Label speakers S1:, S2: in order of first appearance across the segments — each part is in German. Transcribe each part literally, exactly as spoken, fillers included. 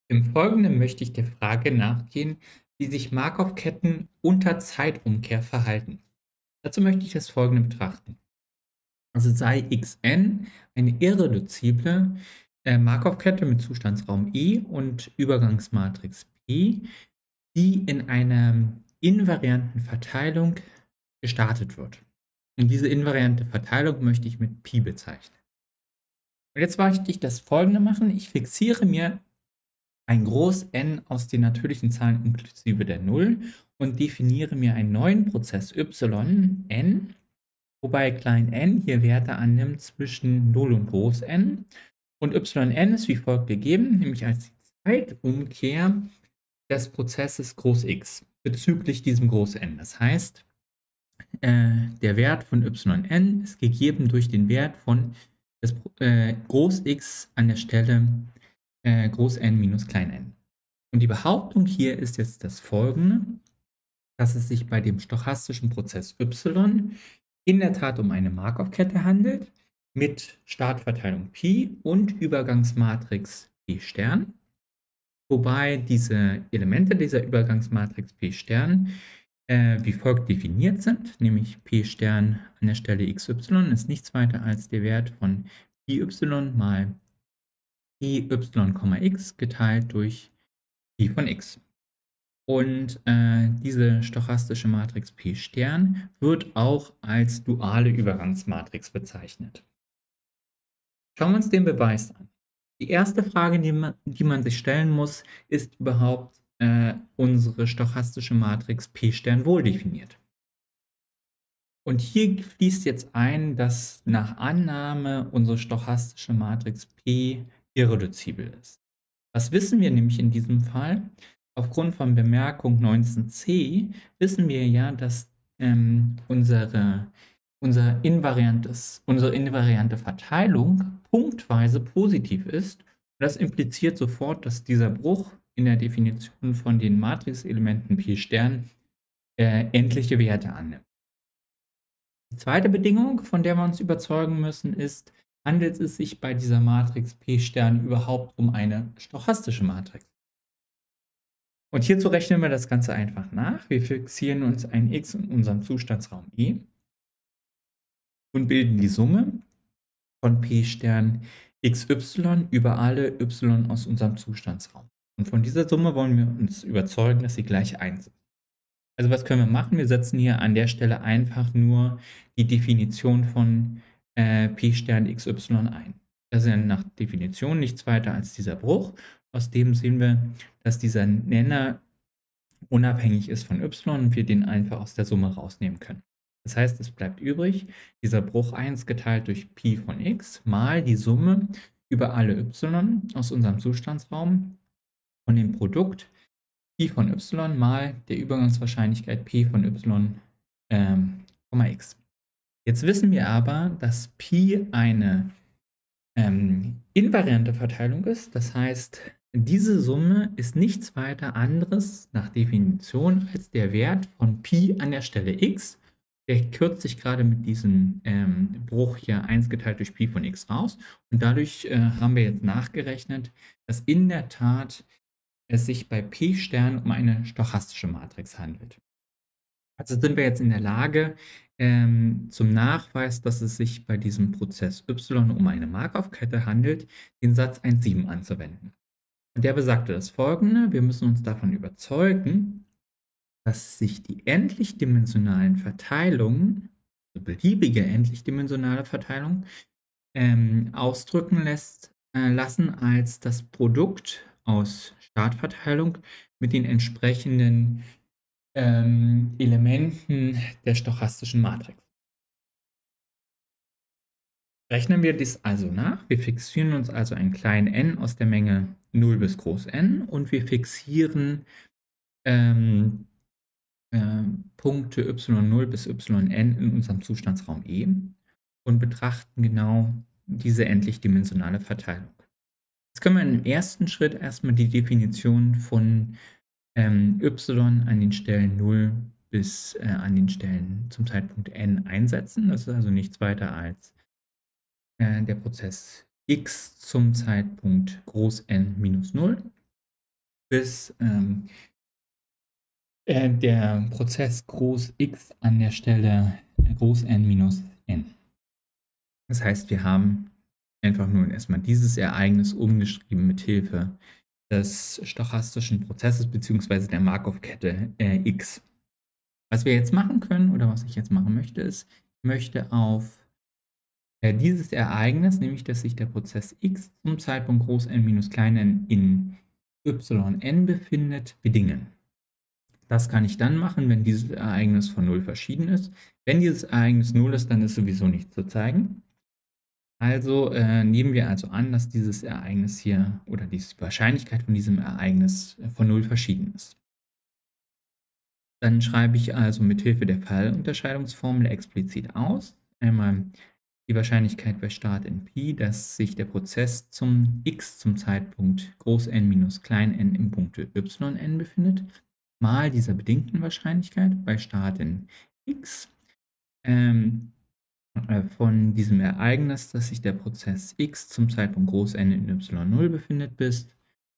S1: Im Folgenden möchte ich der Frage nachgehen, wie sich Markov-Ketten unter Zeitumkehr verhalten. Dazu möchte ich das Folgende betrachten. Also sei Xn eine irreduzible äh, Markov-Kette mit Zustandsraum E und Übergangsmatrix P, die in einer invarianten Verteilung gestartet wird. Und diese invariante Verteilung möchte ich mit Pi bezeichnen. Und jetzt möchte ich das Folgende machen. Ich fixiere mir ein Groß N aus den natürlichen Zahlen inklusive der Null und definiere mir einen neuen Prozess y n, wobei klein n hier Werte annimmt zwischen null und Groß N. Und yn ist wie folgt gegeben, nämlich als die Zeitumkehr des Prozesses Groß X bezüglich diesem Groß N. Das heißt, äh, der Wert von yn ist gegeben durch den Wert von des, äh, Groß X an der Stelle äh, Groß N minus klein n. Und die Behauptung hier ist jetzt das folgende, dass es sich bei dem stochastischen Prozess y in der Tat um eine Markov-Kette handelt mit Startverteilung Pi und Übergangsmatrix P Stern, wobei diese Elemente dieser Übergangsmatrix P Stern äh, wie folgt definiert sind, nämlich P Stern an der Stelle xy ist nichts weiter als der Wert von Pi y mal Pi y, x geteilt durch Pi von x. Und äh, diese stochastische Matrix P Stern wird auch als duale Übergangsmatrix bezeichnet. Schauen wir uns den Beweis an. Die erste Frage, die man, die man sich stellen muss, ist überhaupt äh, unsere stochastische Matrix P Stern wohl definiert? Und hier fließt jetzt ein, dass nach Annahme unsere stochastische Matrix P irreduzibel ist. Was wissen wir nämlich in diesem Fall? Aufgrund von Bemerkung neunzehn c wissen wir ja, dass ähm, unsere, unser invariantes, unsere invariante Verteilung punktweise positiv ist. Und das impliziert sofort, dass dieser Bruch in der Definition von den Matrixelementen P Stern äh, endliche Werte annimmt. Die zweite Bedingung, von der wir uns überzeugen müssen, ist, handelt es sich bei dieser Matrix P Stern überhaupt um eine stochastische Matrix? Und hierzu rechnen wir das Ganze einfach nach. Wir fixieren uns ein x in unserem Zustandsraum E und bilden die Summe von P Stern xy über alle y aus unserem Zustandsraum. Und von dieser Summe wollen wir uns überzeugen, dass sie gleich eins ist. Also was können wir machen? Wir setzen hier an der Stelle einfach nur die Definition von äh, P Stern xy ein. Das ist ja nach Definition nichts weiter als dieser Bruch. Aus dem sehen wir, dass dieser Nenner unabhängig ist von y und wir den einfach aus der Summe rausnehmen können. Das heißt, es bleibt übrig, dieser Bruch eins geteilt durch Pi von x mal die Summe über alle y aus unserem Zustandsraum von dem Produkt Pi von y mal der Übergangswahrscheinlichkeit P von y, ähm, x. Jetzt wissen wir aber, dass Pi eine ähm, invariante Verteilung ist. Das heißt, diese Summe ist nichts weiter anderes nach Definition als der Wert von Pi an der Stelle x. Der kürzt sich gerade mit diesem ähm, Bruch hier eins geteilt durch Pi von x raus. Und dadurch äh, haben wir jetzt nachgerechnet, dass in der Tat es sich bei P Stern um eine stochastische Matrix handelt. Also sind wir jetzt in der Lage, ähm, zum Nachweis, dass es sich bei diesem Prozess y um eine Markov-Kette handelt, den Satz eins Punkt sieben anzuwenden. Und der besagte das Folgende: Wir müssen uns davon überzeugen, dass sich die endlich-dimensionalen Verteilungen, also beliebige endlich-dimensionale Verteilung, ähm, ausdrücken lässt, äh, lassen als das Produkt aus Startverteilung mit den entsprechenden ähm, Elementen der stochastischen Matrix. Rechnen wir dies also nach. Wir fixieren uns also einen kleinen n aus der Menge null bis groß N und wir fixieren ähm, äh, Punkte y null bis yn in unserem Zustandsraum E und betrachten genau diese endlich-dimensionale Verteilung. Jetzt können wir im ersten Schritt erstmal die Definition von ähm, y an den Stellen null bis äh, an den Stellen zum Zeitpunkt n einsetzen. Das ist also nichts weiter als äh, der Prozess x zum Zeitpunkt groß N minus null. bis ähm, äh, der Prozess groß X an der Stelle äh, groß N minus N. Das heißt, wir haben einfach nur erstmal dieses Ereignis umgeschrieben mit Hilfe des stochastischen Prozesses bzw. der Markov-Kette äh, X. Was wir jetzt machen können oder was ich jetzt machen möchte, ist, ich möchte auf äh, dieses Ereignis, nämlich dass sich der Prozess X zum Zeitpunkt groß n minus klein n in yn befindet, bedingen. Das kann ich dann machen, wenn dieses Ereignis von null verschieden ist. Wenn dieses Ereignis null ist, dann ist sowieso nichts zu zeigen. Also äh, nehmen wir also an, dass dieses Ereignis hier oder die Wahrscheinlichkeit von diesem Ereignis von null verschieden ist. Dann schreibe ich also mit Hilfe der Fallunterscheidungsformel explizit aus. Einmal die Wahrscheinlichkeit bei Start in Pi, dass sich der Prozess zum x zum Zeitpunkt groß n minus klein n im Punkte yn befindet, mal dieser bedingten Wahrscheinlichkeit bei Start in x ähm, äh, von diesem Ereignis, dass sich der Prozess x zum Zeitpunkt groß n in y null befindet, bis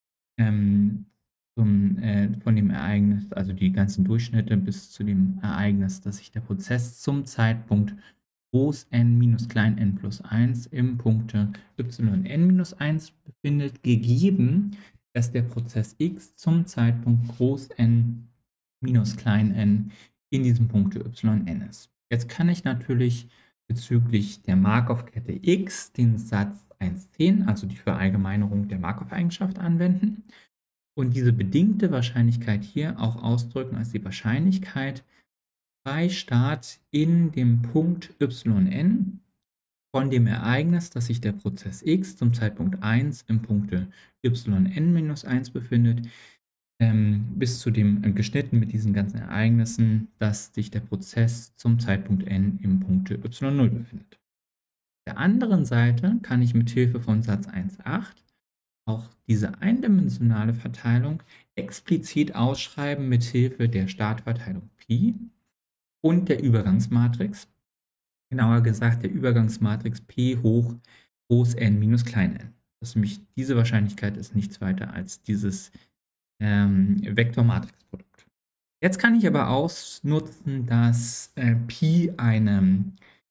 S1: ähm, zum, äh, von dem Ereignis, also die ganzen Durchschnitte bis zu dem Ereignis, dass sich der Prozess zum Zeitpunkt groß n minus klein n plus eins im Punkte yn minus eins befindet, gegeben, dass der Prozess x zum Zeitpunkt groß n minus klein n in diesem Punkte yn ist. Jetzt kann ich natürlich bezüglich der Markov-Kette X den Satz eins zehn, also die Verallgemeinerung der Markov-Eigenschaft, anwenden und diese bedingte Wahrscheinlichkeit hier auch ausdrücken als die Wahrscheinlichkeit bei Start in dem Punkt yn von dem Ereignis, dass sich der Prozess X zum Zeitpunkt eins im Punkte yn minus eins befindet, ähm, bis zu dem äh, geschnitten mit diesen ganzen Ereignissen, dass sich der Prozess zum Zeitpunkt n im Punkte y null befindet. Auf der anderen Seite kann ich mit Hilfe von Satz eins Punkt acht auch diese eindimensionale Verteilung explizit ausschreiben mit Hilfe der Startverteilung Pi und der Übergangsmatrix, genauer gesagt der Übergangsmatrix P hoch groß n minus klein n. Das ist nämlich, diese Wahrscheinlichkeit ist nichts weiter als dieses ähm, Vektormatrixprodukt. Jetzt kann ich aber ausnutzen, dass äh, Pi eine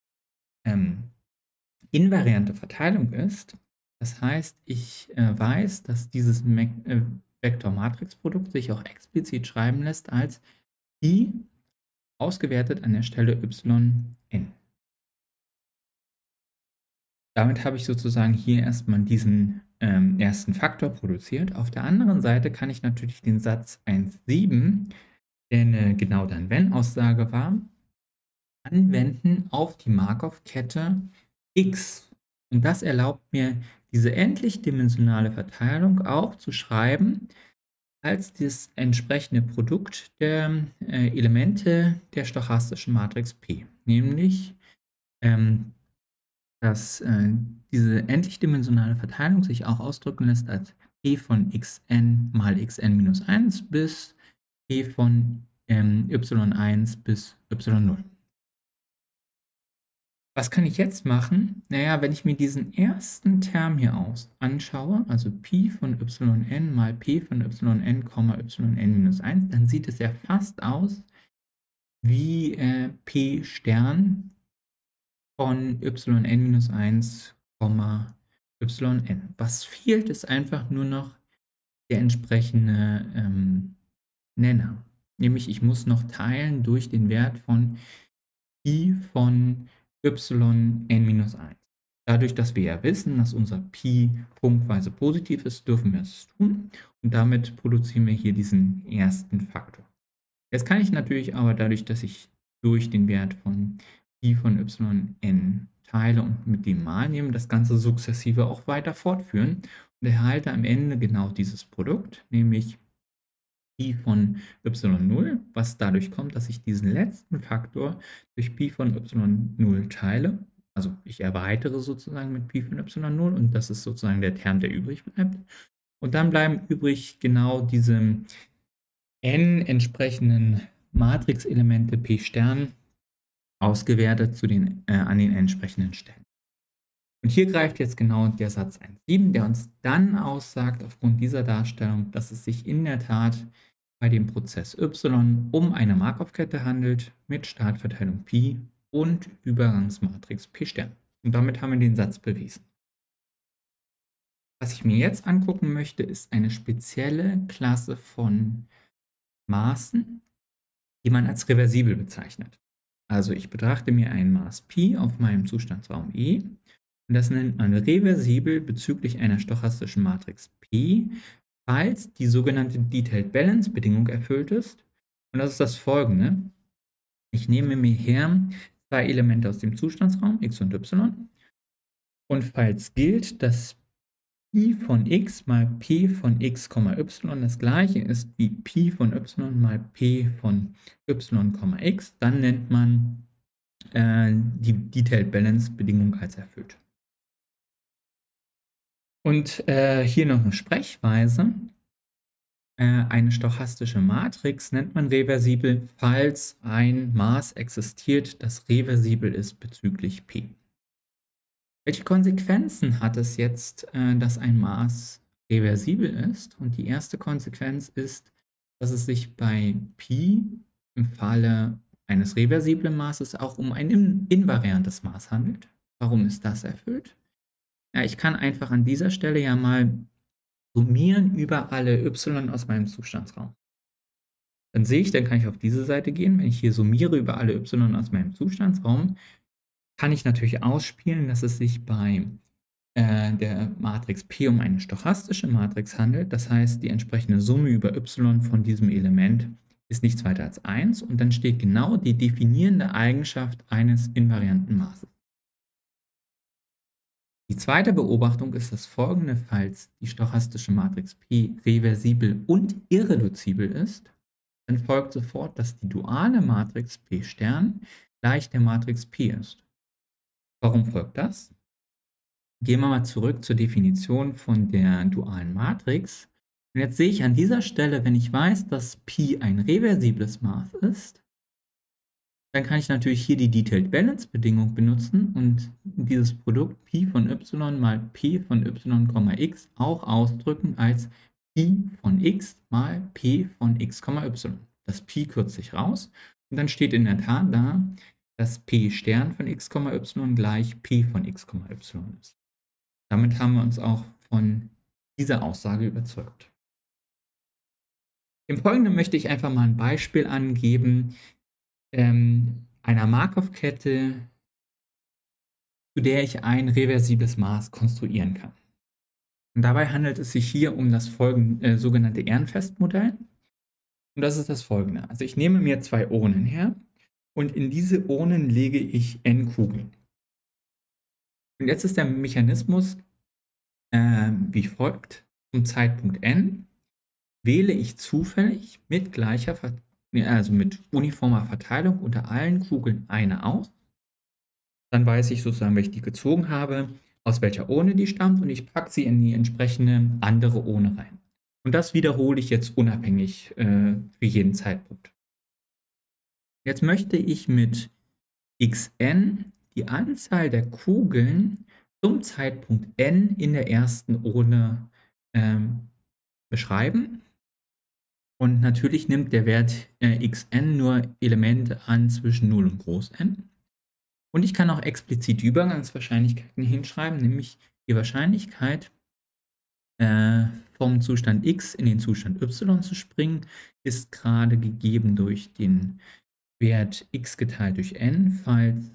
S1: ähm, invariante Verteilung ist. Das heißt, ich äh, weiß, dass dieses äh, Vektormatrixprodukt sich auch explizit schreiben lässt als Pi ausgewertet an der Stelle yn. Damit habe ich sozusagen hier erstmal diesen ähm, ersten Faktor produziert. Auf der anderen Seite kann ich natürlich den Satz eins Punkt sieben, der eine genau dann wenn Aussage war, anwenden auf die Markov-Kette X. Und das erlaubt mir, diese endlich-dimensionale Verteilung auch zu schreiben als das entsprechende Produkt der äh, Elemente der stochastischen Matrix P. Nämlich, ähm, dass äh, diese endlich-dimensionale Verteilung sich auch ausdrücken lässt als P von xn mal xn minus eins bis P von ähm, y eins bis y null. Was kann ich jetzt machen? Naja, wenn ich mir diesen ersten Term hier aus anschaue, also Pi von yn mal P von yn, yn minus eins, dann sieht es ja fast aus wie äh, P Stern von yn minus eins, yn. Was fehlt, ist einfach nur noch der entsprechende ähm, Nenner. Nämlich ich muss noch teilen durch den Wert von Pi von yn minus eins. Dadurch, dass wir ja wissen, dass unser Pi punktweise positiv ist, dürfen wir es tun. Und damit produzieren wir hier diesen ersten Faktor. Jetzt kann ich natürlich aber dadurch, dass ich durch den Wert von Pi von yn teile und mit dem mal nehme, das Ganze sukzessive auch weiter fortführen und erhalte am Ende genau dieses Produkt, nämlich Pi von y null, was dadurch kommt, dass ich diesen letzten Faktor durch Pi von y null teile. Also ich erweitere sozusagen mit Pi von y null und das ist sozusagen der Term, der übrig bleibt. Und dann bleiben übrig genau diese n entsprechenden Matrixelemente P Stern ausgewertet zu den, äh, an den entsprechenden Stellen. Und hier greift jetzt genau der Satz eins Punkt sieben, der uns dann aussagt, aufgrund dieser Darstellung, dass es sich in der Tat bei dem Prozess Y um eine Markov-Kette handelt mit Startverteilung Pi und Übergangsmatrix P Stern. Und damit haben wir den Satz bewiesen. Was ich mir jetzt angucken möchte, ist eine spezielle Klasse von Maßen, die man als reversibel bezeichnet. Also ich betrachte mir ein Maß Pi auf meinem Zustandsraum E und das nennt man reversibel bezüglich einer stochastischen Matrix P, falls die sogenannte Detailed Balance Bedingung erfüllt ist. Und das ist das folgende. Ich nehme mir hier zwei Elemente aus dem Zustandsraum, x und y. Und falls gilt, dass Pi von x mal P von x, y das gleiche ist wie Pi von y mal P von y, x, dann nennt man äh, die Detailed Balance Bedingung als erfüllt. Und äh, hier noch eine Sprechweise. Äh, eine stochastische Matrix nennt man reversibel, falls ein Maß existiert, das reversibel ist bezüglich P. Welche Konsequenzen hat es jetzt, äh, dass ein Maß reversibel ist? Und die erste Konsequenz ist, dass es sich bei Pi im Falle eines reversiblen Maßes auch um ein in invariantes Maß handelt. Warum ist das erfüllt? Ja, ich kann einfach an dieser Stelle ja mal summieren über alle y aus meinem Zustandsraum. Dann sehe ich, dann kann ich auf diese Seite gehen. Wenn ich hier summiere über alle y aus meinem Zustandsraum, kann ich natürlich ausspielen, dass es sich bei äh, der Matrix P um eine stochastische Matrix handelt. Das heißt, die entsprechende Summe über y von diesem Element ist nichts weiter als eins und dann steht genau die definierende Eigenschaft eines invarianten Maßes. Die zweite Beobachtung ist das folgende: Falls die stochastische Matrix P reversibel und irreduzibel ist, dann folgt sofort, dass die duale Matrix P Stern gleich der Matrix P ist. Warum folgt das? Gehen wir mal zurück zur Definition von der dualen Matrix. Und jetzt sehe ich an dieser Stelle, wenn ich weiß, dass Pi ein reversibles Maß ist, dann kann ich natürlich hier die Detailed Balance Bedingung benutzen und dieses Produkt Pi von y mal P von y, x auch ausdrücken als Pi von x mal P von x, y. Das Pi kürzt sich raus und dann steht in der Tat da, dass P Stern von x, y gleich P von x, y ist. Damit haben wir uns auch von dieser Aussage überzeugt. Im Folgenden möchte ich einfach mal ein Beispiel angeben ähm, einer Markov-Kette, zu der ich ein reversibles Maß konstruieren kann. Und dabei handelt es sich hier um das folgende, äh, sogenannte Ehrenfest-Modell. Und das ist das folgende. Also ich nehme mir zwei Urnen her und in diese Urnen lege ich n Kugeln. Und jetzt ist der Mechanismus äh, wie folgt. Zum Zeitpunkt n wähle ich zufällig mit gleicher, also mit uniformer Verteilung unter allen Kugeln eine aus. Dann weiß ich sozusagen, wenn ich die gezogen habe, aus welcher Urne die stammt und ich packe sie in die entsprechende andere Urne rein. Und das wiederhole ich jetzt unabhängig äh, für jeden Zeitpunkt. Jetzt möchte ich mit xn die Anzahl der Kugeln zum Zeitpunkt n in der ersten Urne ähm, beschreiben. Und natürlich nimmt der Wert äh, xn nur Elemente an zwischen null und groß n. Und ich kann auch explizit die Übergangswahrscheinlichkeiten hinschreiben, nämlich die Wahrscheinlichkeit, äh, vom Zustand x in den Zustand y zu springen, ist gerade gegeben durch den Wert x geteilt durch n, falls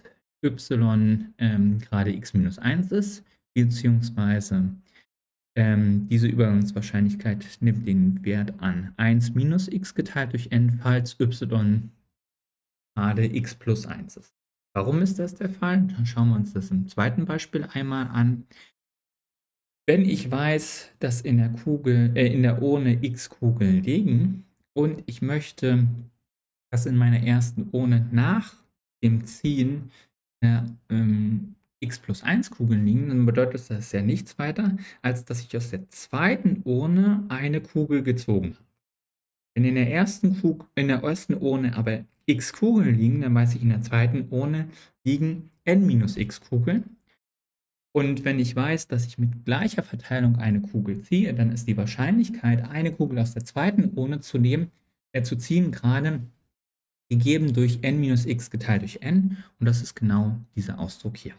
S1: y ähm, gerade x minus eins ist, beziehungsweise ähm, diese Übergangswahrscheinlichkeit nimmt den Wert an eins minus x geteilt durch n, falls y gerade x plus eins ist. Warum ist das der Fall? Dann schauen wir uns das im zweiten Beispiel einmal an. Wenn ich weiß, dass in der Kugel, äh, in der Urne x Kugeln liegen und ich möchte, dass in meiner ersten Urne nach dem Ziehen äh, ähm, x plus eins Kugeln liegen, dann bedeutet das ja nichts weiter, als dass ich aus der zweiten Urne eine Kugel gezogen habe. Wenn in der ersten, Kugel, in der ersten Urne aber x Kugeln liegen, dann weiß ich, in der zweiten Urne liegen n minus x Kugeln. Und wenn ich weiß, dass ich mit gleicher Verteilung eine Kugel ziehe, dann ist die Wahrscheinlichkeit, eine Kugel aus der zweiten Urne zu nehmen, äh, zu ziehen, gerade gegeben durch n minus x geteilt durch n. Und das ist genau dieser Ausdruck hier.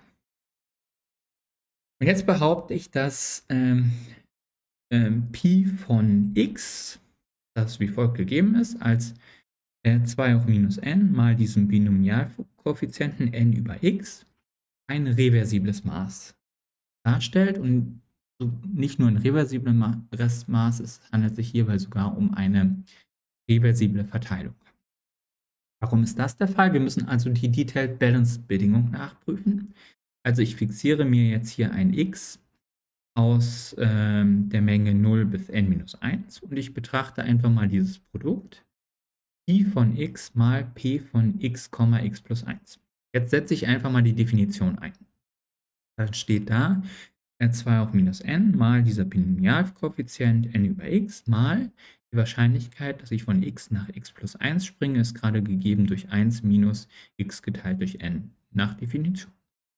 S1: Und jetzt behaupte ich, dass ähm, ähm, Pi von x, das wie folgt gegeben ist, als äh, zwei hoch minus n mal diesem Binomialkoeffizienten n über x ein reversibles Maß darstellt. Und so nicht nur ein reversibles Maß, es handelt sich hierbei sogar um eine reversible Verteilung. Warum ist das der Fall? Wir müssen also die Detailed Balance Bedingung nachprüfen. Also ich fixiere mir jetzt hier ein x aus ähm, der Menge null bis n minus eins und ich betrachte einfach mal dieses Produkt Pi von x mal p von x, x plus eins. Jetzt setze ich einfach mal die Definition ein. Dann steht da zwei hoch minus n mal dieser Binomialkoeffizient n über x mal die Wahrscheinlichkeit, dass ich von x nach x plus eins springe, ist gerade gegeben durch eins minus x geteilt durch n nach Definition.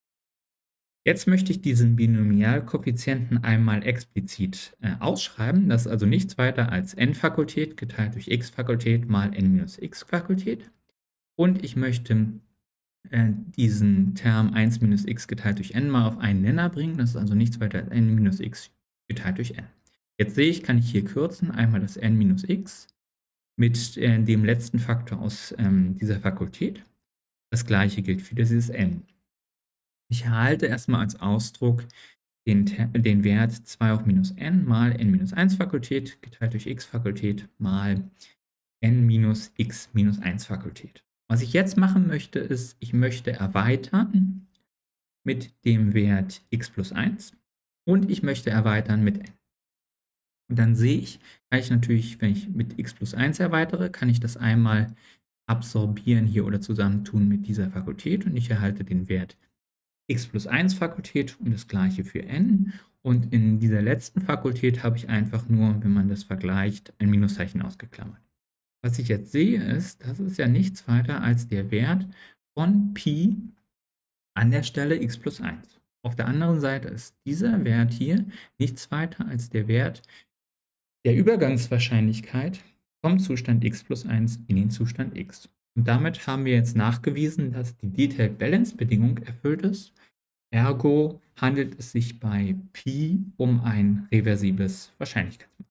S1: Jetzt möchte ich diesen Binomialkoeffizienten einmal explizit äh, ausschreiben. Das ist also nichts weiter als n-Fakultät geteilt durch x-Fakultät mal n minus x-Fakultät. Und ich möchte äh, diesen Term eins minus x geteilt durch n mal auf einen Nenner bringen. Das ist also nichts weiter als n minus x geteilt durch n. Jetzt sehe ich, kann ich hier kürzen, einmal das n minus x mit äh, dem letzten Faktor aus ähm, dieser Fakultät. Das gleiche gilt für dieses n. Ich erhalte erstmal als Ausdruck den, den Wert zwei hoch minus n mal n minus eins Fakultät geteilt durch x Fakultät mal n minus x minus eins Fakultät. Was ich jetzt machen möchte, ist, ich möchte erweitern mit dem Wert x plus eins und ich möchte erweitern mit n. Und dann sehe ich, kann ich natürlich, wenn ich mit x plus eins erweitere, kann ich das einmal absorbieren hier oder zusammentun mit dieser Fakultät und ich erhalte den Wert x plus eins Fakultät und das gleiche für n. Und in dieser letzten Fakultät habe ich einfach nur, wenn man das vergleicht, ein Minuszeichen ausgeklammert. Was ich jetzt sehe ist, das ist ja nichts weiter als der Wert von Pi an der Stelle x plus eins. Auf der anderen Seite ist dieser Wert hier nichts weiter als der Wert der Übergangswahrscheinlichkeit vom Zustand x plus eins in den Zustand x. Und damit haben wir jetzt nachgewiesen, dass die Detailed Balance Bedingung erfüllt ist. Ergo handelt es sich bei Pi um ein reversibles Wahrscheinlichkeitsmaß.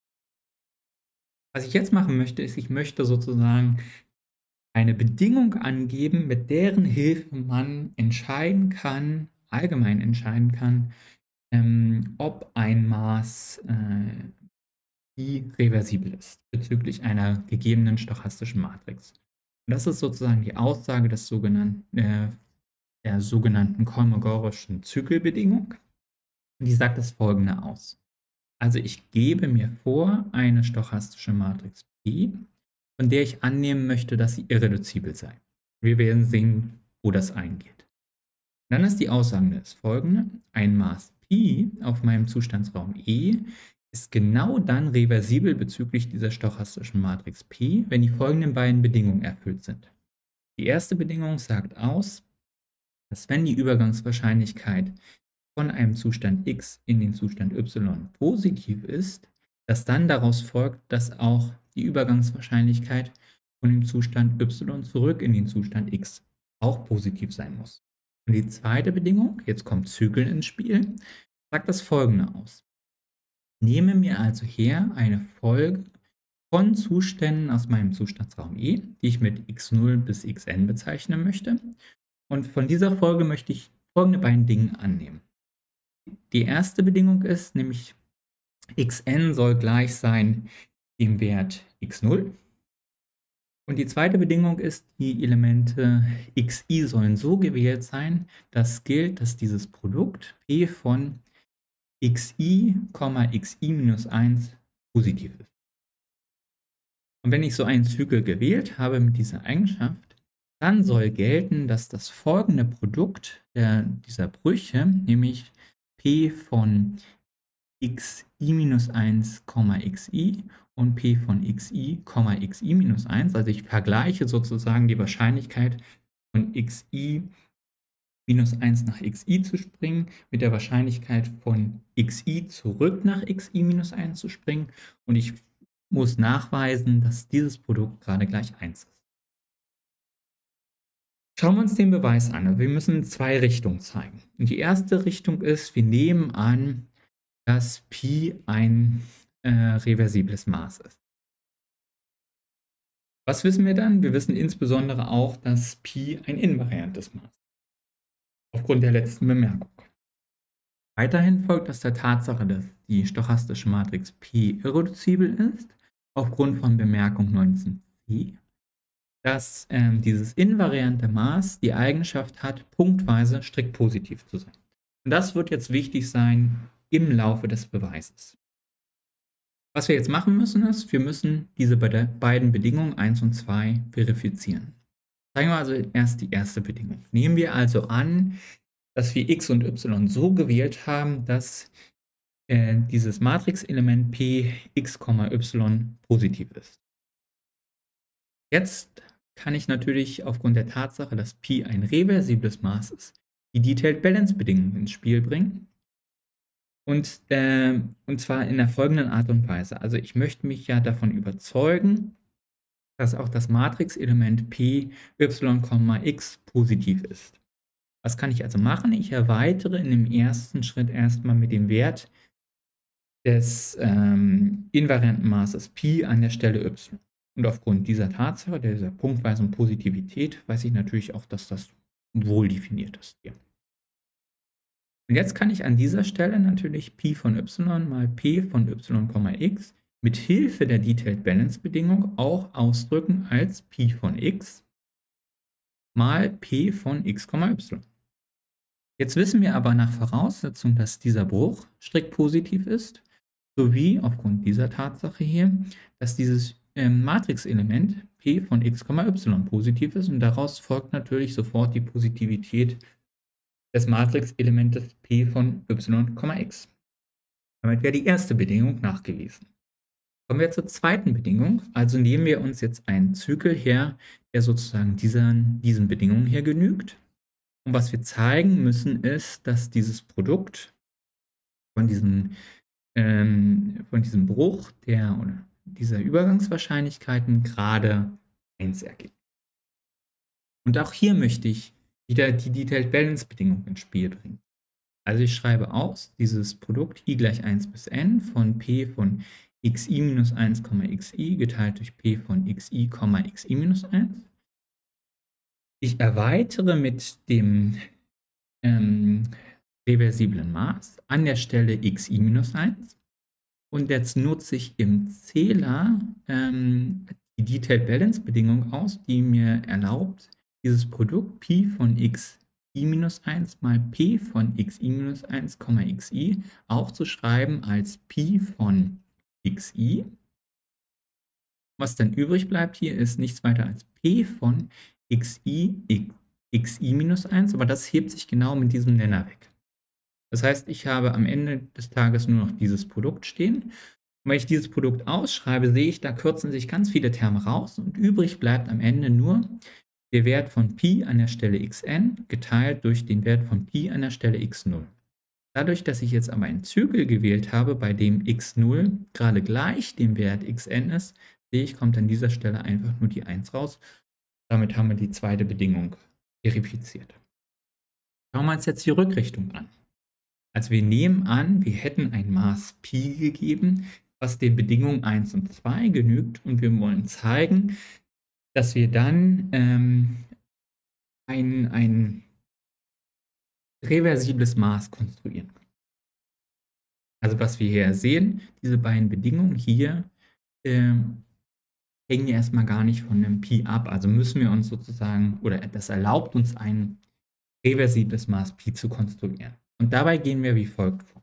S1: Was ich jetzt machen möchte, ist, ich möchte sozusagen eine Bedingung angeben, mit deren Hilfe man entscheiden kann, allgemein entscheiden kann, ähm, ob ein Maß äh, Pi reversibel ist, bezüglich einer gegebenen stochastischen Matrix. Und das ist sozusagen die Aussage des sogenannten, äh, der sogenannten kolmogorischen Zykkelbedingung. Und die sagt das folgende aus. Also ich gebe mir vor eine stochastische Matrix P, von der ich annehmen möchte, dass sie irreduzibel sei. Wir werden sehen, wo das eingeht. Dann ist die Aussage das folgende. Ein Maß Pi auf meinem Zustandsraum E ist genau dann reversibel bezüglich dieser stochastischen Matrix P, wenn die folgenden beiden Bedingungen erfüllt sind. Die erste Bedingung sagt aus, dass wenn die Übergangswahrscheinlichkeit von einem Zustand x in den Zustand y positiv ist, dass dann daraus folgt, dass auch die Übergangswahrscheinlichkeit von dem Zustand y zurück in den Zustand x auch positiv sein muss. Und die zweite Bedingung, jetzt kommt Zyklen ins Spiel, sagt das folgende aus. Nehme mir also her eine Folge von Zuständen aus meinem Zustandsraum E, die ich mit x null bis xn bezeichnen möchte. Und von dieser Folge möchte ich folgende beiden Dinge annehmen. Die erste Bedingung ist nämlich, xn soll gleich sein dem Wert x null. Und die zweite Bedingung ist, die Elemente xi sollen so gewählt sein, dass gilt, dass dieses Produkt p von xi, xi minus eins positiv ist. Und wenn ich so einen Zyklus gewählt habe mit dieser Eigenschaft, dann soll gelten, dass das folgende Produkt der, dieser Brüche, nämlich p von xi minus eins, xi und p von xi, xi minus eins, also ich vergleiche sozusagen die Wahrscheinlichkeit von xi minus eins nach xi zu springen, mit der Wahrscheinlichkeit von xi zurück nach xi minus eins zu springen. Und ich muss nachweisen, dass dieses Produkt gerade gleich eins ist. Schauen wir uns den Beweis an. Also wir müssen zwei Richtungen zeigen. Und die erste Richtung ist, wir nehmen an, dass Pi ein äh, reversibles Maß ist. Was wissen wir dann? Wir wissen insbesondere auch, dass Pi ein invariantes Maß ist. Aufgrund der letzten Bemerkung. Weiterhin folgt aus der Tatsache, dass die stochastische Matrix P irreduzibel ist, aufgrund von Bemerkung neunzehn c, dass ähm, dieses invariante Maß die Eigenschaft hat, punktweise strikt positiv zu sein. Und das wird jetzt wichtig sein im Laufe des Beweises. Was wir jetzt machen müssen, ist, wir müssen diese beiden Bedingungen eins und zwei verifizieren. Zeigen wir also erst die erste Bedingung. Nehmen wir also an, dass wir x und y so gewählt haben, dass äh, dieses Matrixelement P x, y positiv ist. Jetzt kann ich natürlich aufgrund der Tatsache, dass Pi ein reversibles Maß ist, die Detailed Balance Bedingung ins Spiel bringen. Und, äh, und zwar in der folgenden Art und Weise. Also ich möchte mich ja davon überzeugen, dass auch das Matrixelement P, y, x positiv ist. Was kann ich also machen? Ich erweitere in dem ersten Schritt erstmal mit dem Wert des ähm, invarianten Maßes Pi an der Stelle y. Und aufgrund dieser Tatsache, dieser punktweisen Positivität, weiß ich natürlich auch, dass das wohl definiert ist hier. Und jetzt kann ich an dieser Stelle natürlich Pi von y mal P von y, x mit Hilfe der Detailed Balance Bedingung auch ausdrücken als Pi von x mal P von x, y. Jetzt wissen wir aber nach Voraussetzung, dass dieser Bruch strikt positiv ist, sowie aufgrund dieser Tatsache hier, dass dieses ähm, Matrixelement P von x, y positiv ist, und daraus folgt natürlich sofort die Positivität des Matrixelementes P von y, x. Damit wäre die erste Bedingung nachgewiesen. Kommen wir zur zweiten Bedingung. Also nehmen wir uns jetzt einen Zykel her, der sozusagen diesen, diesen Bedingungen hier genügt. Und was wir zeigen müssen, ist, dass dieses Produkt von diesem, ähm, von diesem Bruch der, oder dieser Übergangswahrscheinlichkeiten gerade eins ergibt. Und auch hier möchte ich wieder die Detailed Balance Bedingung ins Spiel bringen. Also ich schreibe aus, dieses Produkt i gleich eins bis n von P von xi minus eins, xi geteilt durch P von xi, xi minus eins. Ich erweitere mit dem ähm, reversiblen Maß an der Stelle xi minus eins. Und jetzt nutze ich im Zähler ähm, die Detailed Balance Bedingung aus, die mir erlaubt, dieses Produkt Pi von xi minus eins mal P von xi minus eins, xi aufzuschreiben als Pi von xi. Was dann übrig bleibt hier, ist nichts weiter als P von xi, xi minus eins, aber das hebt sich genau mit diesem Nenner weg. Das heißt, ich habe am Ende des Tages nur noch dieses Produkt stehen. Und wenn ich dieses Produkt ausschreibe, sehe ich, da kürzen sich ganz viele Terme raus und übrig bleibt am Ende nur der Wert von Pi an der Stelle xn geteilt durch den Wert von Pi an der Stelle x null. Dadurch, dass ich jetzt aber einen Zykel gewählt habe, bei dem x null gerade gleich dem Wert xn ist, sehe ich, kommt an dieser Stelle einfach nur die eins raus. Damit haben wir die zweite Bedingung verifiziert. Schauen wir uns jetzt die Rückrichtung an. Also wir nehmen an, wir hätten ein Maß Pi gegeben, was den Bedingungen eins und zwei genügt, und wir wollen zeigen, dass wir dann ähm, ein, ein reversibles Maß konstruieren können. Also was wir hier sehen, diese beiden Bedingungen hier ähm, hängen ja erstmal gar nicht von dem Pi ab. Also müssen wir uns sozusagen, oder das erlaubt uns, ein reversibles Maß Pi zu konstruieren. Und dabei gehen wir wie folgt vor.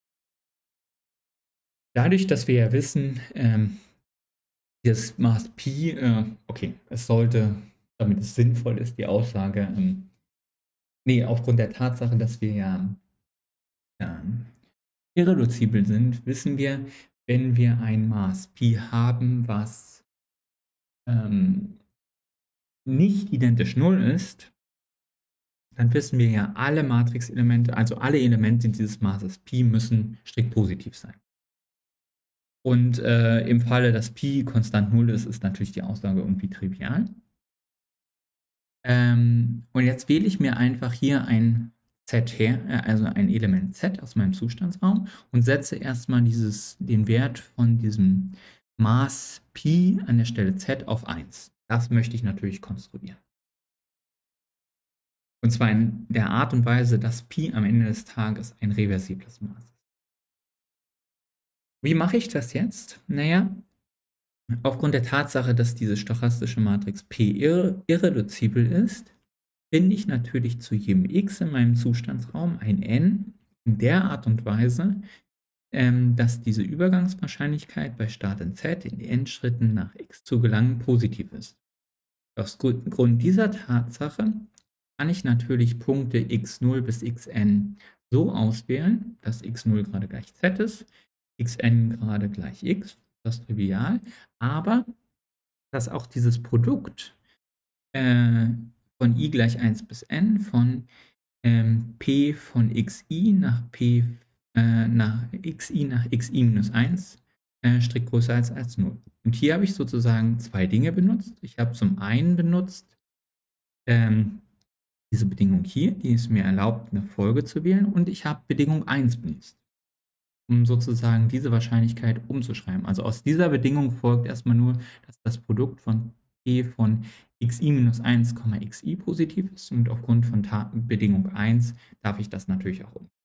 S1: Dadurch, dass wir ja wissen, ähm, das Maß Pi, äh, okay, es sollte, damit es sinnvoll ist, die Aussage, ähm, nee, aufgrund der Tatsache, dass wir ja ähm, irreduzibel sind, wissen wir, wenn wir ein Maß Pi haben, was ähm, nicht identisch null ist, dann wissen wir ja, alle Matrixelemente, also alle Elemente dieses Maßes Pi müssen strikt positiv sein. Und äh, im Falle, dass Pi konstant null ist, ist natürlich die Aussage irgendwie trivial. Ähm, und jetzt wähle ich mir einfach hier ein Z her, äh, also ein Element Z aus meinem Zustandsraum und setze erstmal dieses, den Wert von diesem Maß Pi an der Stelle Z auf eins. Das möchte ich natürlich konstruieren. Und zwar in der Art und Weise, dass Pi am Ende des Tages ein reversibles Maß ist. Wie mache ich das jetzt? Naja, aufgrund der Tatsache, dass diese stochastische Matrix P irre irreduzibel ist, finde ich natürlich zu jedem x in meinem Zustandsraum ein n in der Art und Weise, ähm, dass diese Übergangswahrscheinlichkeit bei Start in Z in n-Schritten nach x zu gelangen positiv ist. Aus Grund dieser Tatsache kann ich natürlich Punkte x null bis xn so auswählen, dass x null gerade gleich z ist, xn gerade gleich x, das ist trivial, aber dass auch dieses Produkt äh, von i gleich eins bis n von ähm, p von xi nach p äh, nach xi nach xi minus eins äh, strikt größer als als null. Und hier habe ich sozusagen zwei Dinge benutzt. Ich habe zum einen benutzt ähm, diese Bedingung hier, die es mir erlaubt, eine Folge zu wählen, und ich habe Bedingung eins benutzt, um sozusagen diese Wahrscheinlichkeit umzuschreiben. Also aus dieser Bedingung folgt erstmal nur, dass das Produkt von p von xi minus eins, xi positiv ist, und aufgrund von Ta Bedingung eins darf ich das natürlich auch um.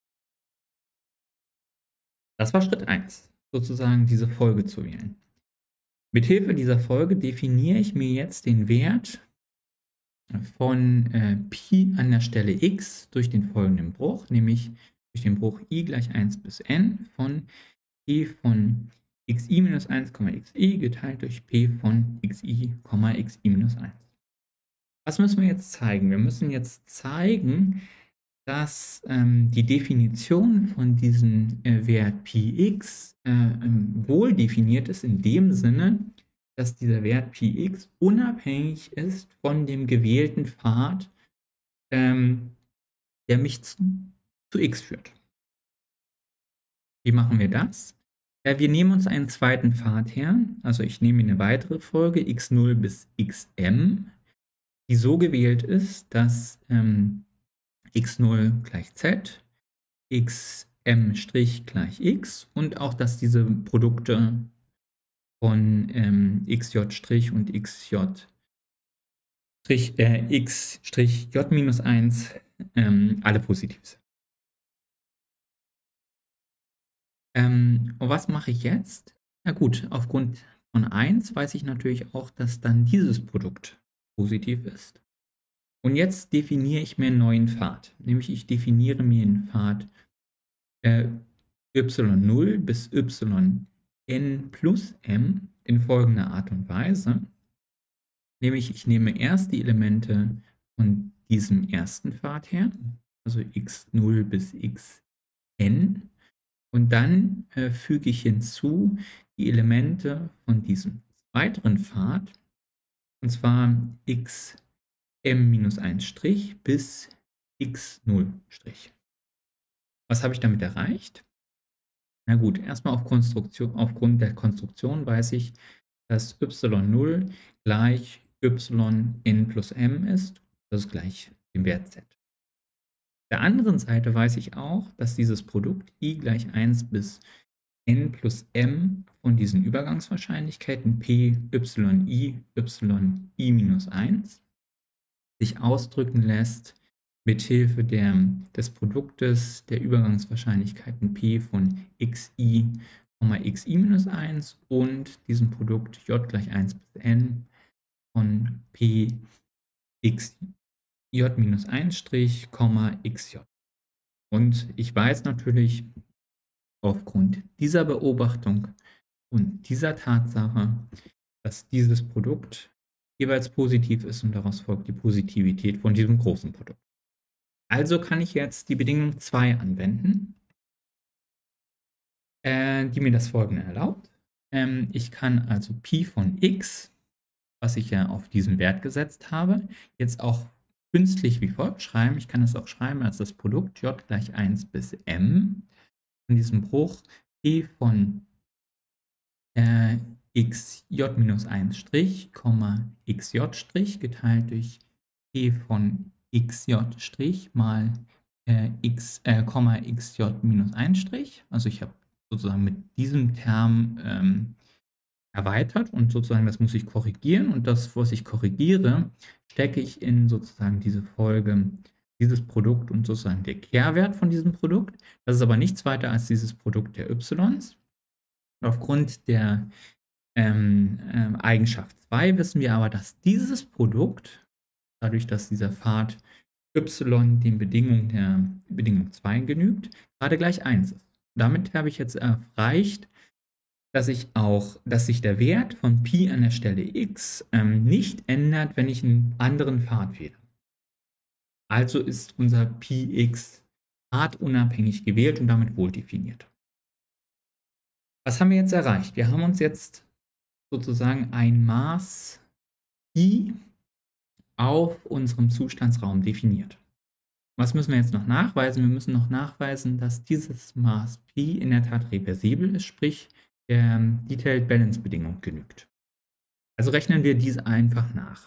S1: Das war Schritt eins, sozusagen diese Folge zu wählen. Mithilfe dieser Folge definiere ich mir jetzt den Wert von äh, Pi an der Stelle x durch den folgenden Bruch, nämlich durch den Bruch i gleich eins bis n von p von xi minus eins, xi geteilt durch p von xi, xi minus eins. Was müssen wir jetzt zeigen? Wir müssen jetzt zeigen, dass ähm, die Definition von diesem äh, Wert Px äh, ähm, wohl definiert ist in dem Sinne, dass dieser Wert Px unabhängig ist von dem gewählten Pfad, ähm, der mich zu, zu x führt. Wie machen wir das? Ja, wir nehmen uns einen zweiten Pfad her, also ich nehme eine weitere Folge x null bis xm, die so gewählt ist, dass ähm, x null gleich z, xm' gleich x und auch, dass diese Produkte von ähm, xj' und xj äh, x'' minus eins ähm, alle positiv sind. Ähm, und was mache ich jetzt? Na gut, aufgrund von eins weiß ich natürlich auch, dass dann dieses Produkt positiv ist. Und jetzt definiere ich mir einen neuen Pfad, nämlich ich definiere mir einen Pfad äh, y null bis yn plus m in folgender Art und Weise, nämlich ich nehme erst die Elemente von diesem ersten Pfad her, also x null bis xn, und dann äh, füge ich hinzu die Elemente von diesem weiteren Pfad, und zwar x m minus eins' bis x null'. Was habe ich damit erreicht? Na gut, erstmal auf Konstruktion, aufgrund der Konstruktion weiß ich, dass y null gleich yn plus m ist. Das ist gleich dem Wert z. Auf der anderen Seite weiß ich auch, dass dieses Produkt i gleich eins bis n plus m von diesen Übergangswahrscheinlichkeiten p, yi, yi minus eins sich ausdrücken lässt mit Hilfe der, des Produktes der Übergangswahrscheinlichkeiten p von xi, xi minus eins und diesem Produkt j gleich eins bis n von p xj minus eins', xj. Und ich weiß natürlich aufgrund dieser Beobachtung und dieser Tatsache, dass dieses Produkt jeweils positiv ist, und daraus folgt die Positivität von diesem großen Produkt. Also kann ich jetzt die Bedingung zwei anwenden, äh, die mir das folgende erlaubt. Ähm, ich kann also Pi von x, was ich ja auf diesen Wert gesetzt habe, jetzt auch künstlich wie folgt schreiben. Ich kann es auch schreiben als das Produkt j gleich eins bis m von diesem Bruch p von äh, xj minus eins Strich, xj geteilt durch p von xj Strich mal äh, x, äh, xj minus eins Strich. Also ich habe sozusagen mit diesem Term ähm, erweitert und sozusagen das muss ich korrigieren und das, was ich korrigiere, stecke ich in sozusagen diese Folge, dieses Produkt und sozusagen der Kehrwert von diesem Produkt. Das ist aber nichts weiter als dieses Produkt der y's. Und aufgrund der ähm, ähm, Eigenschaft zwei wissen wir aber, dass dieses Produkt, dadurch, dass dieser Pfad y den Bedingungen der Bedingung zwei genügt, gerade gleich eins ist. Damit habe ich jetzt erreicht, dass ich auch, dass sich der Wert von Pi an der Stelle x ähm, nicht ändert, wenn ich einen anderen Pfad wähle. Also ist unser Px pfadunabhängig gewählt und damit wohl definiert. Was haben wir jetzt erreicht? Wir haben uns jetzt sozusagen ein Maß Pi auf unserem Zustandsraum definiert. Was müssen wir jetzt noch nachweisen? Wir müssen noch nachweisen, dass dieses Maß Pi in der Tat reversibel ist, sprich der Detailed Balance Bedingung genügt. Also rechnen wir dies einfach nach.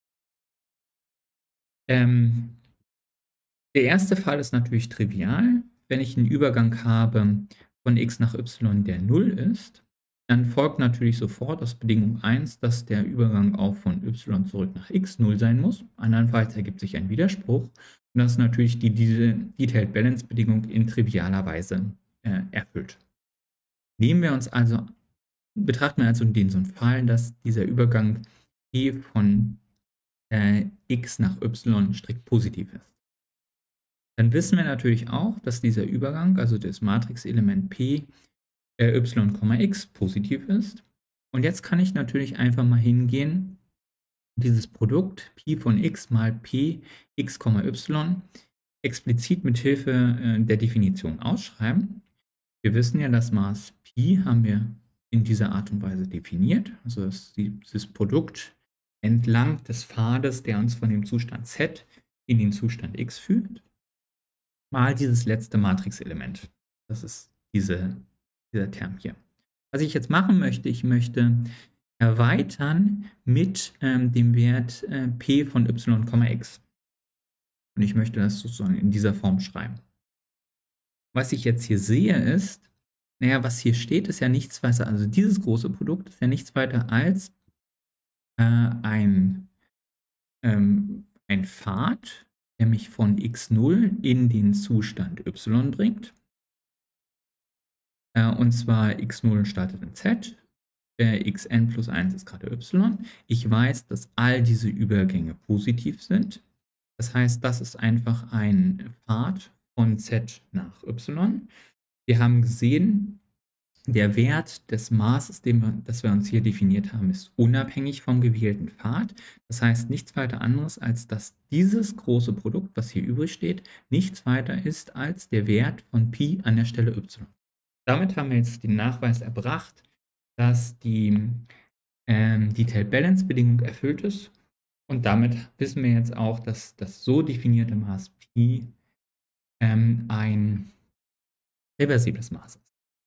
S1: Ähm, der erste Fall ist natürlich trivial. Wenn ich einen Übergang habe von x nach y, der null ist, dann folgt natürlich sofort aus Bedingung eins, dass der Übergang auch von y zurück nach x null sein muss. Andernfalls ergibt sich ein Widerspruch. Und das ist natürlich die, diese Detailed Balance Bedingung in trivialer Weise äh, erfüllt. Nehmen wir uns also, betrachten wir also den so einen Fall, dass dieser Übergang p von äh, x nach y strikt positiv ist. Dann wissen wir natürlich auch, dass dieser Übergang, also das Matrixelement p, äh, y, x positiv ist. Und jetzt kann ich natürlich einfach mal hingehen, dieses Produkt Pi von x mal p, x, y explizit mit Hilfe äh, der Definition ausschreiben. Wir wissen ja, das Maß Pi haben wir in dieser Art und Weise definiert. Also das ist dieses Produkt entlang des Pfades, der uns von dem Zustand z in den Zustand x führt, mal dieses letzte Matrixelement. Das ist diese, dieser Term hier. Was ich jetzt machen möchte, ich möchte erweitern mit ähm, dem Wert äh, p von y, x. Und ich möchte das sozusagen in dieser Form schreiben. Was ich jetzt hier sehe ist, naja, was hier steht, ist ja nichts weiter, also dieses große Produkt ist ja nichts weiter als äh, ein, ähm, ein Pfad, der mich von x null in den Zustand y bringt. Äh, und zwar x null startet in z, äh, xn plus eins ist gerade y. Ich weiß, dass all diese Übergänge positiv sind. Das heißt, das ist einfach ein Pfad von z nach y. Wir haben gesehen, der Wert des Maßes, den wir, das wir uns hier definiert haben, ist unabhängig vom gewählten Pfad. Das heißt nichts weiter anderes, als dass dieses große Produkt, was hier übrig steht, nichts weiter ist als der Wert von Pi an der Stelle y. Damit haben wir jetzt den Nachweis erbracht, dass die ähm, Detailed Balance Bedingung erfüllt ist. Und damit wissen wir jetzt auch, dass das so definierte Maß Pi ähm, ein reversibles Maß ist.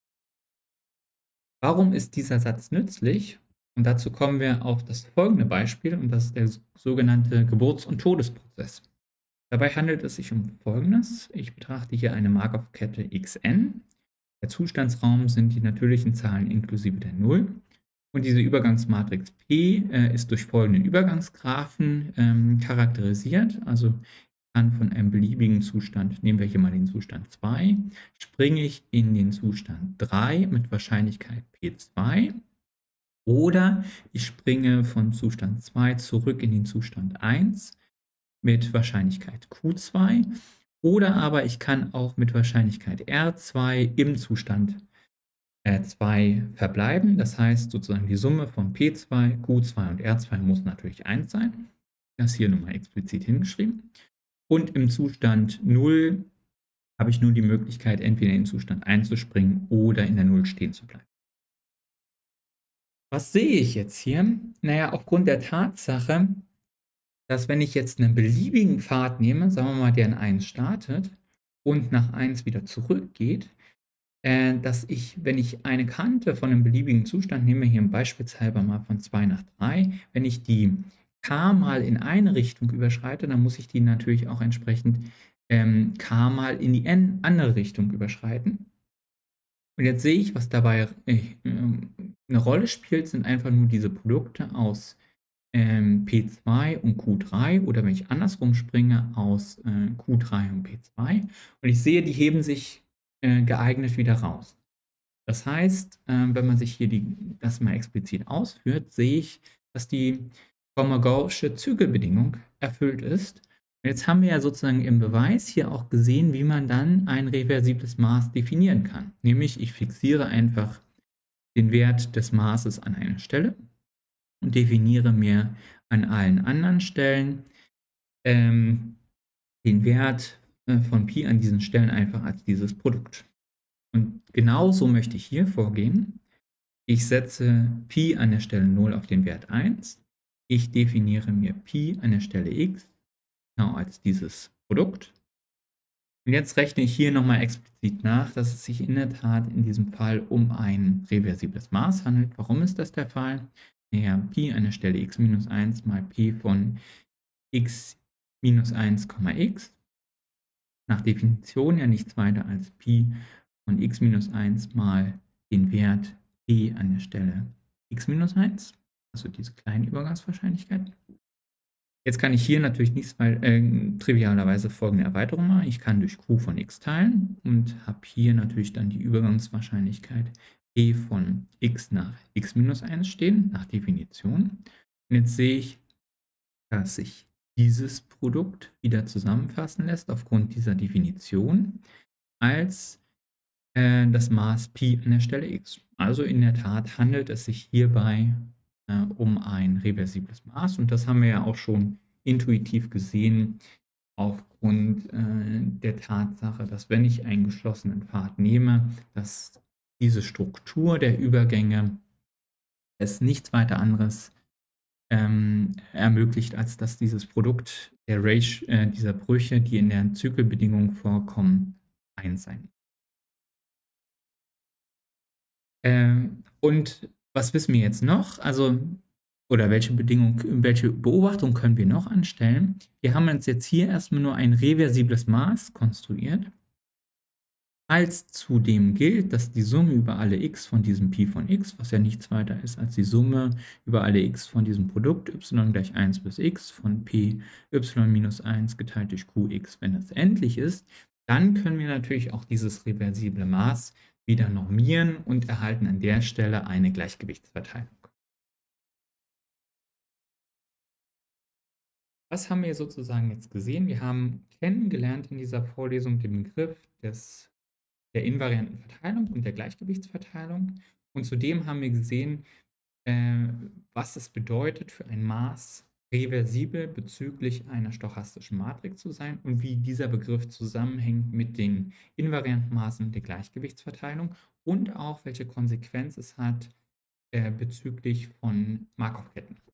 S1: Warum ist dieser Satz nützlich? Und dazu kommen wir auf das folgende Beispiel, und das ist der sogenannte Geburts- und Todesprozess. Dabei handelt es sich um Folgendes. Ich betrachte hier eine Markov-Kette xn. Der Zustandsraum sind die natürlichen Zahlen inklusive der Null. Und diese Übergangsmatrix P äh, ist durch folgenden Übergangsgraphen ähm, charakterisiert. Also kann von einem beliebigen Zustand, nehmen wir hier mal den Zustand zwei, springe ich in den Zustand drei mit Wahrscheinlichkeit P zwei. Oder ich springe von Zustand zwei zurück in den Zustand eins mit Wahrscheinlichkeit Q zwei. Oder aber ich kann auch mit Wahrscheinlichkeit R zwei im Zustand zwei verbleiben. Das heißt sozusagen die Summe von P zwei, Q zwei und R zwei muss natürlich eins sein. Das hier nochmal explizit hingeschrieben. Und im Zustand null habe ich nun die Möglichkeit, entweder in den Zustand eins zu springen oder in der null stehen zu bleiben. Was sehe ich jetzt hier? Naja, aufgrund der Tatsache, dass wenn ich jetzt einen beliebigen Pfad nehme, sagen wir mal, der in eins startet und nach eins wieder zurückgeht, äh, dass ich, wenn ich eine Kante von einem beliebigen Zustand nehme, hier beispielshalber mal von zwei nach drei, wenn ich die k mal in eine Richtung überschreite, dann muss ich die natürlich auch entsprechend ähm, k mal in die n andere Richtung überschreiten. Und jetzt sehe ich, was dabei äh, ähm, eine Rolle spielt, sind einfach nur diese Produkte aus ähm, P zwei und Q drei oder wenn ich andersrum springe, aus äh, Q drei und P zwei. Und ich sehe, die heben sich äh, geeignet wieder raus. Das heißt, ähm, wenn man sich hier die, das mal explizit ausführt, sehe ich, dass die Kolmogorowsche Zügelbedingung erfüllt ist. Und jetzt haben wir ja sozusagen im Beweis hier auch gesehen, wie man dann ein reversibles Maß definieren kann. Nämlich, ich fixiere einfach den Wert des Maßes an einer Stelle und definiere mir an allen anderen Stellen ähm, den Wert äh, von Pi an diesen Stellen einfach als dieses Produkt. Und genauso möchte ich hier vorgehen. Ich setze Pi an der Stelle null auf den Wert eins. Ich definiere mir Pi an der Stelle x genau als dieses Produkt. Und jetzt rechne ich hier nochmal explizit nach, dass es sich in der Tat in diesem Fall um ein reversibles Maß handelt. Warum ist das der Fall? Naja, Pi an der Stelle x minus eins mal P von x minus eins, x nach Definition ja nichts weiter als Pi von x minus eins mal den Wert P an der Stelle x minus eins, also diese kleine Übergangswahrscheinlichkeit. Jetzt kann ich hier natürlich nicht äh, trivialerweise folgende Erweiterung machen. Ich kann durch Q von x teilen und habe hier natürlich dann die Übergangswahrscheinlichkeit P von x nach x minus eins stehen, nach Definition. Und jetzt sehe ich, dass sich dieses Produkt wieder zusammenfassen lässt aufgrund dieser Definition als äh, das Maß Pi an der Stelle x. Also in der Tat handelt es sich hierbei äh, um ein reversibles Maß und das haben wir ja auch schon intuitiv gesehen aufgrund äh, der Tatsache, dass wenn ich einen geschlossenen Pfad nehme, dass diese Struktur der Übergänge es nichts weiter anderes ähm, ermöglicht, als dass dieses Produkt der Ratio, äh, dieser Brüche, die in der Zykkelbedingung vorkommen, eins sein. Ähm, und was wissen wir jetzt noch? Also, oder welche Bedingung, welche Beobachtung können wir noch anstellen? Wir haben uns jetzt hier erstmal nur ein reversibles Maß konstruiert. Als zudem gilt, dass die Summe über alle x von diesem Pi von x, was ja nichts weiter ist als die Summe über alle x von diesem Produkt y gleich eins bis x von P y minus eins geteilt durch Qx, wenn das endlich ist, dann können wir natürlich auch dieses reversible Maß wieder normieren und erhalten an der Stelle eine Gleichgewichtsverteilung. Was haben wir sozusagen jetzt gesehen? Wir haben kennengelernt in dieser Vorlesung den Begriff des der invarianten Verteilung und der Gleichgewichtsverteilung. Und zudem haben wir gesehen, äh, was es bedeutet, für ein Maß reversibel bezüglich einer stochastischen Matrix zu sein und wie dieser Begriff zusammenhängt mit den invarianten Maßen und der Gleichgewichtsverteilung und auch welche Konsequenz es hat äh, bezüglich von Markov-Ketten.